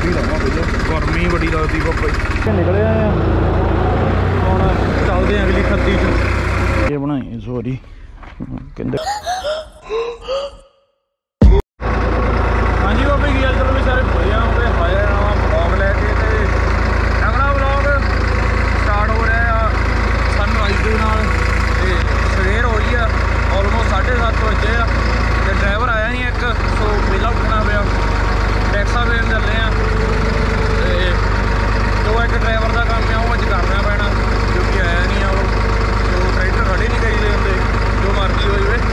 ਗੱਡੀ ਲਾਵਾਂ ਪਹਿਲਾਂ, ਗਰਮੀ ਬੜੀ ਲੱਗਦੀ ਬਾਬਾ ਜੀ। ਨਿਕਲੇ ਆਏ ਹੁਣ ਚੱਲਦੇ ਆ ਅਗਲੀ ਖੱਤੀ 'ਚ। ਇਹ ਬਣਾਈ ਸੋਰੀ ਕਹਿੰਦੇ। ਹਾਂਜੀ ਬਾਬਾ ਜੀ, ਚਲੋ ਵੀ ਸਾਰੇ ਵਧੀਆ ਹੋ ਗਏ। ਹਾਇਆ ਨਵਾਂ ਬਲੌਗ ਲੈ ਕੇ ਤੇ ਅਗਲਾ ਬਲੌਗ ਸਟਾਰਟ ਹੋ ਰਿਹਾ ਆ ਸਨਰਾਈਜ਼ ਦੇ ਨਾਲ। ਤੇ ਸਵੇਰ ਹੋ ਰਹੀ ਆ, ਆਲਮੋਸਟ 7:30 ਵਜੇ ਆ ਤੇ ਡਰਾਈਵਰ ਆਇਆ ਨਹੀਂ ਇੱਕ, ਸੋ ਪਹਿਲਾਂ ਉੱਠਣਾ ਪਿਆ। ਟੈਕਸਾ ਦੇਣ ਚੱਲੇ ਆ ਤੇ ਜੋ ਇੱਕ ਡਰਾਈਵਰ ਦਾ ਕੰਮ ਆ ਉਹ ਅੱਜ ਕਰਨਾ ਪੈਣਾ ਕਿਉਂਕਿ ਆਇਆ ਨਹੀਂ ਆ ਉਹ। ਸੋ ਟਰੈਕਟਰ ਖੜੇ ਨਹੀਂ ਕਰੀਦੇ ਹੁੰਦੇ, ਜੋ ਮਰਜ਼ੀ ਹੋ ਜਾਵੇ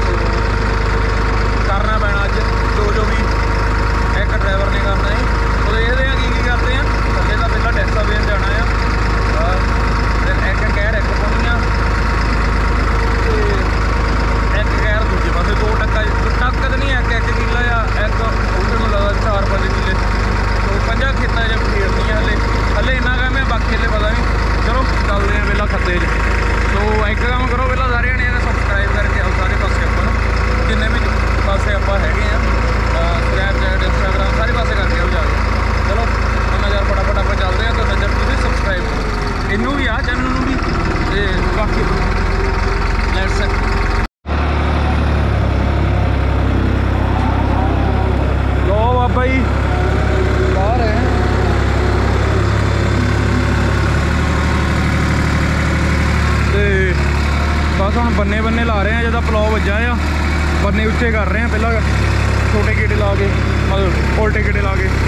ਕਰਨਾ ਪੈਣਾ ਅੱਜ ਜੋ ਵੀ ਇੱਕ ਡਰਾਈਵਰ ਨੇ ਕਰਨਾ ਹੈ। ਉਹ ਦੇਖਦੇ ਆ ਕੀ ਕਰਦੇ ਆ। ਥੱਲੇ ਤਾਂ ਪਹਿਲਾਂ ਟੈਕਸਾ ਦੇਣ ਜਾਣਾ ਆ ਤੇ ਇੱਕ ਕਹਿਰ ਇੱਕ ਪਾਉਣੀ ਆ ਤੇ ਇੱਕ ਕਹਿਰ ਦੂਜੇ ਪਾਸੇ 2 ਟੱਕਾ ਤਾਂ ਨਹੀਂ, ਇੱਕ ਕਿੱਲਾ ਆ, ਇੱਕ ਉਹਦੇ ਨੂੰ ਲੱਗਦਾ 4-5 ਕਿੱਲੇ। ਸੋ 5 ਖੇਤਾਂ 'ਚ ਫੇਰਨੀ ਆ ਹਲੇ ਇੰਨਾ ਕੰਮ ਹੈ, ਬਾਕੀ ਹਲੇ ਪਤਾ ਨਹੀਂ। ਚਲੋ ਚੱਲਦੇ ਆ ਪਹਿਲਾਂ ਖੱਤੇ 'ਚ। ਸੋ ਇੱਕ ਕੰਮ ਕਰੋ ਪਹਿਲਾਂ ਸਾਰੇ ਜਣੇ ਇਹਨੇ ਸਬਸਕ੍ਰਾਈਬ ਕਰਕੇ ਆਓ ਸਾਰੇ ਪਾਸੇ ਆਪਾਂ ਨੂੰ, ਜਿੰਨੇ ਵੀ ਪਾਸੇ ਆਪਾਂ ਹੈਗੇ ਆ, ਸਨੈਪਚੈਟ ਇੰਸਟਾਗ੍ਰਾਮ ਸਾਰੇ ਪਾਸੇ ਕਰਕੇ ਆਓ ਜਾ ਕੇ। ਚਲੋ ਹੁਣ ਯਾਰ ਫਟਾਫਟ ਆਪਾਂ ਚੱਲਦੇ ਹਾਂ ਤਾਂ ਨਜ਼ਰ ਤੁਸੀਂ ਸਬਸਕ੍ਰਾਈਬ ਕਰੋ ਇਹਨੂੰ ਵੀ ਆ ਚੈਨਲ ਨੂੰ ਵੀ ਤੇ ਬਾਕੀ ਲੈਟਸ ਲੋ ਬਾਬਾ ਜੀ ਬਾਹਰ ਹੈ ਤੇ ਬਸ ਹੁਣ ਬੰਨੇ ਲਾ ਰਹੇ ਆ। ਜਦੋਂ ਪਲੋ ਵੱਜਾ ਆ ਬੰਨੇ ਉੱਚੇ ਕਰ ਰਹੇ ਆ, ਪਹਿਲਾਂ ਛੋਟੇ ਗੇੜੇ ਲਾ ਕੇ ਮਤਲਬ ਉਲਟੇ ਗੇੜੇ ਲਾ ਕੇ।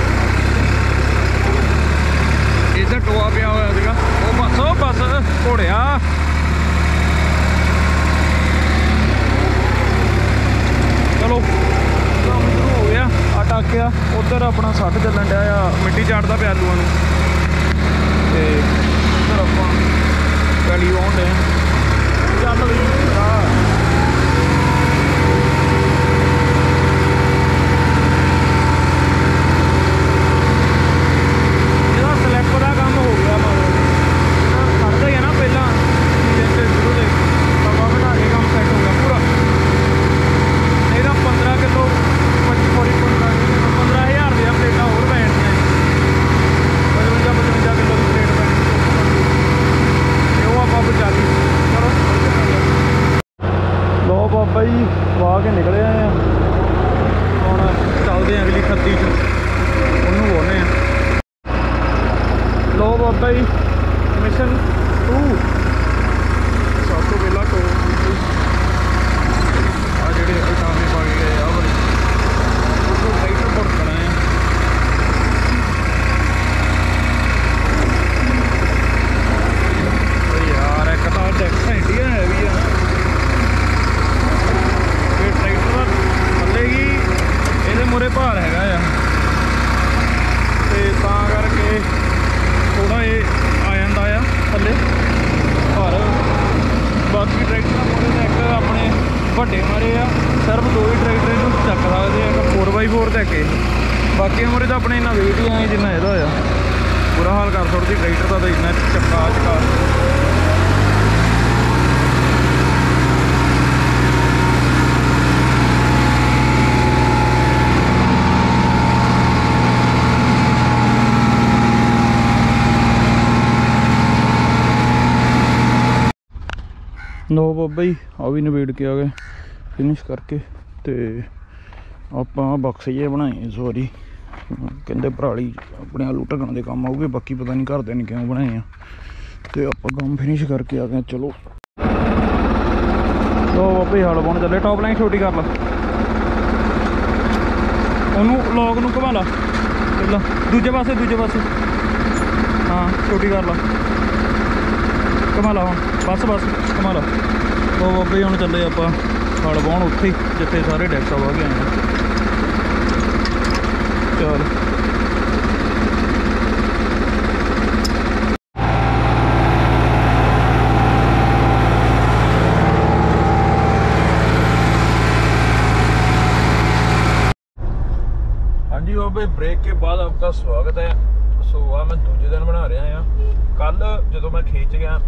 ਇੱਧਰ ਟੋਆ ਪਿਆ ਹੋਇਆ ਸੀਗਾ ਉਹ ਬਸ ਘੋੜਿਆ। ਚਲੋ ਕੰਮ ਸ਼ੁਰੂ ਹੋ ਗਿਆ। ਆ ਟਾਕਿਆ ਉੱਧਰ ਆਪਣਾ ਸੱਟ ਚੱਲਣ ਡਿਆ ਆ, ਮਿੱਟੀ ਚਾੜਦਾ ਪਿਆ ਆਲੂਆਂ ਨੂੰ ਤੇ ਉੱਧਰ ਆਪਾਂ ਪੈਲੀ ਵਾਹੁਣ ਡਏ ਚੱਲ ਵੀ ਸਲਿੱਪ ਦਾ ਕੰਮ ਹੋ ਗਿਆ। ਮਤਲਬ ਖੜਦਾ ਹੀ ਆ ਨਾ ਪਹਿਲਾਂ ਸੀਜ਼ਨ ਦੇ ਸ਼ੁਰੂ ਦੇ ਹਵਾ ਬਣਾ ਕੇ ਕੰਮ ਸੈੱਟ ਹੋ ਗਿਆ ਪੂਰਾ। ਨਹੀਂ ਤਾਂ 15 ਕਿਲੋ 15,000 ਦੀਆਂ ਪਲੇਟਾਂ ਹੋਰ ਪੈ ਜਾਣੀਆਂ 55 ਕਿਲੋ ਦੀ ਪਲੇਟ ਪੈਣੀ ਤੇ ਉਹ ਆਪਾਂ ਬਚਾ ਲਈ। ਚਲੋ ਲੋ ਬਾਬਾ ਜੀ ਵਾਹ ਕੇ ਨਿਕਲੇ ਆਏ ਆ, ਹੁਣ ਚੱਲਦੇ ਆ ਅਗਲੀ ਖੱਤੀ 'ਚ, ਉਹਨੂੰ ਬੋਲਦੇ ਆ। ਲੋ ਬਾਬਾ ਜੀ ਮਿਸ਼ਨ 2 ਸਭ ਤੋਂ ਪਹਿਲਾਂ ਟੋਲ ਆ ਜਿਹੜੇ ਅਲਟਾਵੇਂ ਪਾ ਕੇ ਗਏ ਆ ਵਾਲੀ ਉਹ ਟਰੈਕਟਰ ਭੁੜਕਣਾ ਹੈ। ਯਾਰ ਇੱਕ ਤਾਂ ਟੈਕਸ ਇੰਡੀਆ ਹੈਵੀ ਆ ਇਹ ਟਰੈਕਟਰ ਦਾ ਥੱਲੇ ਹੀ ਇਹਦੇ ਮੂਹਰੇ ਭਾਰ ਹੈਗਾ ਆ ਤੇ ਤਾਂ ਕਰਕੇ ਥੋੜਾ ਇਹ ਆ ਜਾਂਦਾ ਆ ਥੱਲੇ ਪਰ ਬਾਕੀ ਟਰੈਕਟਰਾਂ ਮੋਰੇ ਦਾ ਇੱਕ ਆਪਣੇ ਵੱਡੇ ਮਾਰੇ ਆ, ਸਿਰਫ 2 ਹੀ ਟਰੈਕਟਰ ਇਹਨੂੰ ਚੱਕ ਸਕਦੇ ਆ, ਇੱਕ 4x4 ਤੇ ਇੱਕ ਬਾਕੀ ਮੋਰੇ ਤਾਂ ਆਪਣੇ ਇੰਨਾ ਵੇਟ ਹੀ ਆਏ ਜਿੰਨਾ ਇਹਦਾ ਹੋਇਆ। ਬੁਰਾ ਹਾਲ ਕਰ ਛੱਡਦੀ ਟਰੈਕਟਰ ਦਾ ਤਾਂ ਇੰਨਾ ਚੱਕਾ ਲੋ ਬਾਬਾ ਜੀ ਆ ਵੀ ਨਵੇੜ ਕੇ ਆ ਗਏ ਫਿਨਿਸ਼ ਕਰਕੇ ਤੇ ਆਪਾਂ ਬਕਸੇ ਜਿਹੇ ਬਣਾਏ ਸੋਰੀ ਕਹਿੰਦੇ ਪਰਾਲੀ ਆਪਣੇ ਆਲੂ ਢਕਣ ਦੇ ਕੰਮ ਆਊਗੇ, ਬਾਕੀ ਪਤਾ ਨਹੀਂ ਘਰਦਿਆਂ ਨੇ ਕਿਉਂ ਬਣਾਏ ਆ ਤੇ ਆਪਾਂ ਕੰਮ ਫਿਨਿਸ਼ ਕਰਕੇ ਆ ਗਏ। ਚਲੋ ਲੋ ਬਾਬਾ ਜੀ ਹਲ ਪਾਉਣ ਚੱਲੇ। ਟੌਪ ਲਾਈਨ ਛੋਟੀ ਕਰ ਲਾ, ਉਹਨੂੰ ਲੋਕ ਨੂੰ ਘੁਮਾ ਲਾ ਪਹਿਲਾਂ ਦੂਜੇ ਪਾਸੇ ਹਾਂ ਛੋਟੀ ਕਰ ਲਾ, ਘੁਮਾ ਲਾ ਹੁਣ ਬਸ ਘੁਮਾ ਲਾ। ਲੋ ਬਾਬਾ ਜੀ ਹੁਣ ਚੱਲੇ ਆਪਾਂ ਹਲ ਵਾਹੁਣ ਉੱਥੇ ਹੀ ਜਿੱਥੇ ਸਾਰੇ ਡੈਕਸਾ ਵਾਹ ਕੇ ਆਏ ਆ। ਚਲ ਹਾਂਜੀ बाबे ब्रेक के बाद आपका स्वागत है। सो आ मैं दूजे दिन बना रहा हाँ। कल जो मैं खेत च गया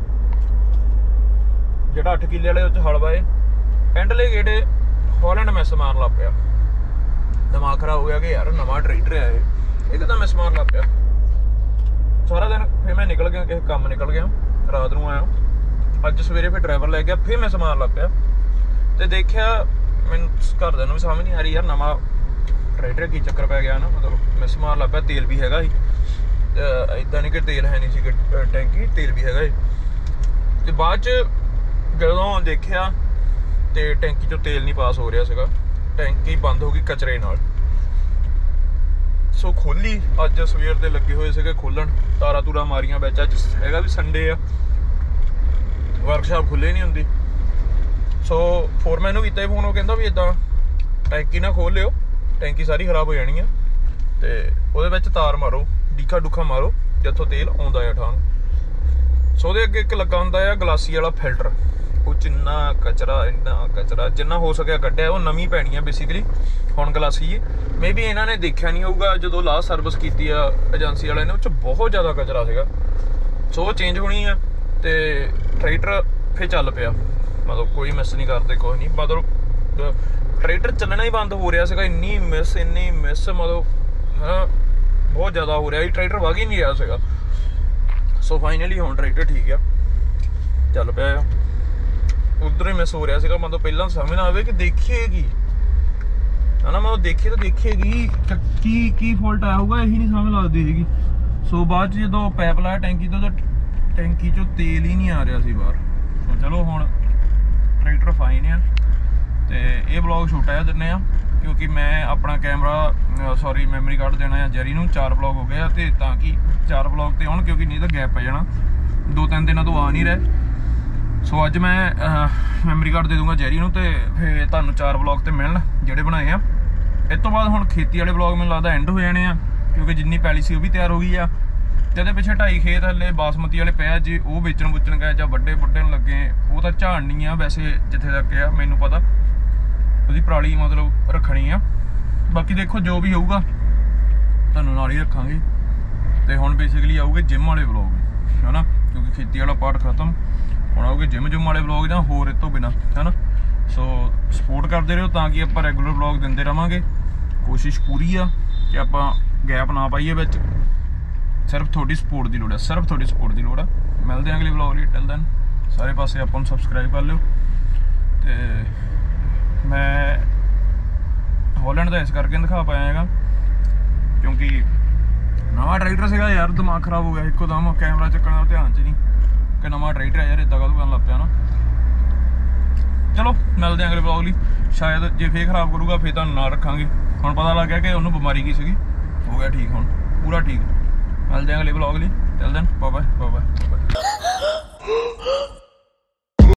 जोड़ा 8 किले वाले हल वाए एंडले गेड़े हॉलैंड मैस मारन लग पाया। दिमाग खराब हो गया कि यार नवा ट्रैक्टर है एकदम मिस मार लग पिया सारा दिन। फिर मैं निकल गया किसी काम निकल गया, रात को आया। अज सवेरे फिर ड्राइवर लै गया, फिर मिस मार लग पिया। तो देखिया मैनूं घरदियां नूं भी समझ नहीं आ रही यार नवा ट्रैक्टर की चक्कर पै गया ना, मतलब मिस मार लग पिया। तेल भी हैगा ही, इदां नहीं कि तेल है नहीं सी टैंकी, तेल भी हैगा ही। तो बाद च जदों देखिया तो टैंकी चों तेल नहीं पास हो रहा सीगा, टैंकी बंद हो गई कचरे नाल। सो खोली अज सवेर दे लगे हुए सीगे खोलन, तारा तूरा मारियां बिच। अज हैगा भी संडे आ, वर्कशाप खुले नहीं हुंदी। सो फोरमैन नूं कीता फोन, वो कहंदा भी इदां टैंकी ना खोल लिओ, टैंकी सारी खराब हो जानी है। तो ਉਹਦੇ ਵਿੱਚ तार मारो, डीखा डूखा मारो जिथों तेल आउंदा है ਠਾਂ ਨੂੰ। सो ਉਹਦੇ ਅੱਗੇ ਇੱਕ ਲੱਗਾ ਹੁੰਦਾ है ਗਲਾਸੀ वाला फिल्टर, ਉਹ ਜਿੰਨਾ कचरा जिन्ना हो सकिया ਕੱਢਿਆ। ਉਹ ਨਵੀਂ ਪੈਣੀ है बेसिकली ਹੁਣ ਗਲਾਸੀ जी। मे बी ਇਹਨਾਂ ਨੇ देखिया नहीं होगा जो लास्ट सर्विस की एजेंसी वाले ने, उस बहुत ज़्यादा कचरा ਸੀਗਾ। सो चेंज होनी है तो ट्रैक्टर फिर चल पिया, मतलब कोई मिस नहीं करते, कोई नहीं, मतलब ट्रैक्टर चलना ही बंद हो रहा है। इन्नी मिस मतलब हाँ बहुत ज़्यादा हो रहा है, ट्रैक्टर वग ही नहीं रहा सीगा। सो फाइनली हुण ट्रैक्टर ठीक है चल पिया। उधर ही मिस हो रहा है, मतलब पहला समझ ना आवे कि देखिएगी है ना, मतलब देखिए तो देखिएगी की फॉल्ट आया होगा, यही नहीं समझ लगती हैगी। सो बाद जो पैप लाया टैंकी तो टैंकी चो तेल ही नहीं आ रहा सी बाहर। सो चलो हुण ट्रैक्टर फाइन है। तो ये ब्लॉग छोटा जिहा दिन्ने आ क्योंकि मैं अपना कैमरा सॉरी मैमरी कार्ड देना है जैरी नूं। 4 ब्लॉग हो गए आ, तो ताकि 4 ब्लॉग तो आउण, क्योंकि नहीं तो गैप पै जाना, 2-3 दिनों तो आ नहीं रहे। सो अज मैं मैमरी कार्ड दे दूँगा जैरी नूं, तो फिर तुहानूं 4 ब्लॉग तो मिलण जिहड़े बनाए आ। इस तो बाद हुण खेती वाले ब्लॉग मैनूं लगदा एंड हो जाने आ, क्योंकि जिन्नी पैली सी वो भी तैयार हो गई आ। ते पिछे 2.5 खेत हले बासमती वाले पे जे वो बेचण बुचण गए जां वड्डे वुड्डण लगे, वो तो झाड़नी आ वैसे जिथे तक आ मैनूं पता, ਉਹਦੀ पराली मतलब रखनी आ। बाकी देखो जो भी होऊगा तुहानूं नाल ही रखांगे। तो हुण बेसिकली आऊगे जिम वाले ब्लॉग है ना, क्योंकि खेती वाला पार्ट खत्म, हुण आऊगे जिम वाले ब्लॉग जां होर इस तों बिना है ना। सो सपोर्ट करते रहो ताकि आपां रैगूलर ब्लॉग दिंदे रहांगे। कोशिश पूरी आ कि आपां गैप ना पाईए विच, सिर्फ थोड़ी सपोर्ट की लोड़ है, सिर्फ थोड़ी सपोर्ट की लोड़ है। मिलते हैं अगले ब्लॉग लिए, टिल दैन सारे पासे आपां नूं सबसक्राइब कर लिओ। तो मैं हॉलैंड का इस करके दिखा पाया है क्योंकि नवा ट्रैक्टर सीगा यार, दिमाग खराब हो गया एकदम, कैमरा चक्कण का ध्यान च नहीं कि नवा ट्रैक्टर है यार, इदा कदों करन लग पिया ना। चलो मिलते हैं अगले ब्लॉग लिए, शायद जे फिर खराब करूँगा फिर तुहानूं नाल रखांगे। हुण पता लग गया कि उन्होंने बीमारी की सीगी, हो गया ठीक, हुण पूरा ठीक। मिलते हैं अगले ब्लॉग लिए, टिल दैन बाय बाय।